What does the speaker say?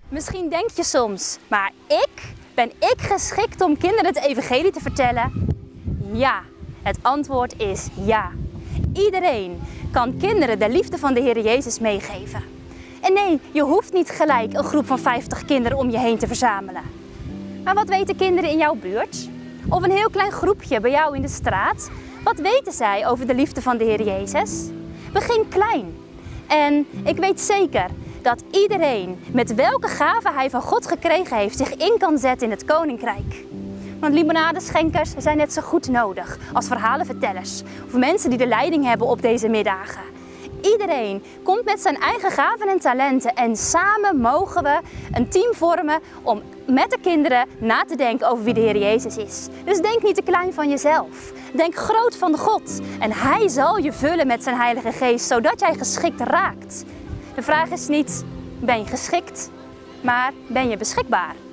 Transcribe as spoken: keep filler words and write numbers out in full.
Misschien denk je soms, maar ik, ben ik geschikt om kinderen het evangelie te vertellen? Ja, het antwoord is ja. Iedereen kan kinderen de liefde van de Heer Jezus meegeven. En nee, je hoeft niet gelijk een groep van vijftig kinderen om je heen te verzamelen. Maar wat weten kinderen in jouw buurt? Of een heel klein groepje bij jou in de straat? Wat weten zij over de liefde van de Heer Jezus? Begin klein. En ik weet zeker dat iedereen, met welke gave hij van God gekregen heeft, zich in kan zetten in het koninkrijk. Want limonadeschenkers zijn net zo goed nodig als verhalenvertellers of mensen die de leiding hebben op deze middagen. Iedereen komt met zijn eigen gaven en talenten en samen mogen we een team vormen om met de kinderen na te denken over wie de Heer Jezus is. Dus denk niet te klein van jezelf. Denk groot van God en Hij zal je vullen met zijn Heilige Geest, zodat jij geschikt raakt. De vraag is niet, ben je geschikt, maar ben je beschikbaar?